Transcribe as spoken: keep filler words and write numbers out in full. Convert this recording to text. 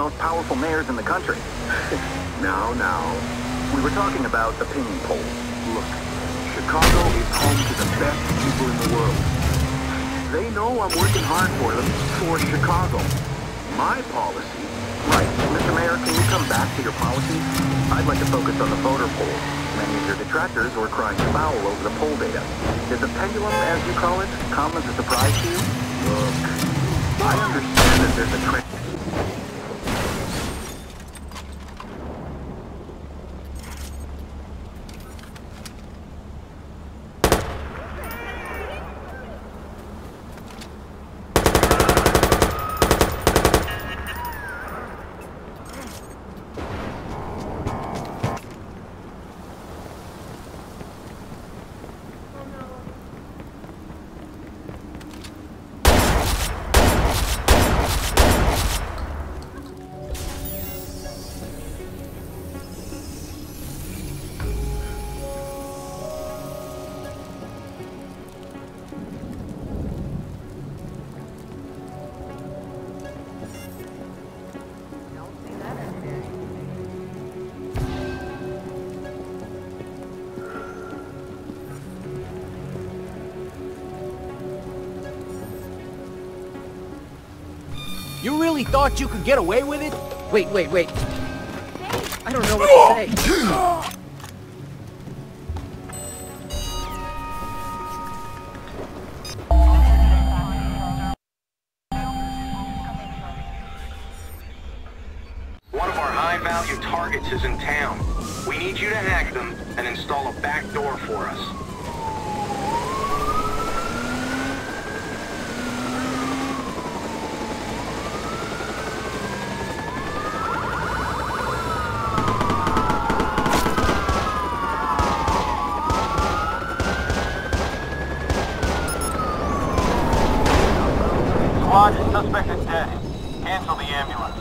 most powerful mayors in the country. Now, now. We were talking about opinion polls. Look, Chicago is home to the best people in the world. They know I'm working hard for them, for Chicago. My policy... Right, Mister Mayor, can you come back to your policies? I'd like to focus on the voter poll. Many of your detractors were crying foul over the poll data. Did the pendulum, as you call it, come as a surprise to you? Look, I understand that there's a trend... You really thought you could get away with it? Wait, wait, wait. I don't know what to say. One of our high-value targets is in town. We need you to hack them and install a back door for us. Squad, suspect is dead. Cancel the ambulance.